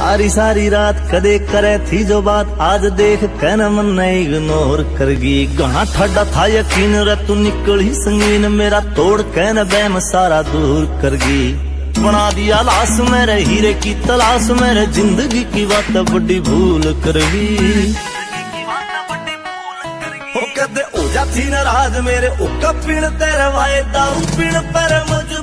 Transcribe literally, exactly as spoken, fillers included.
सारी सारी रात कदे करे थी जो बात, आज देख कहना मन नहीं इग्नोर करगी। गणा ठाडा था यकीन रे तू निकली संगीन, मेरा तोड़ कहना बैम सारा दूर करगी। बना दिया लाश मेरे हीरे की तलाश, मेरे जिंदगी की बात बड़ी भूल करगी। कदे हो जाती नाराज मेरे उका पीण तेरे वाए दारू पीण पर मुझ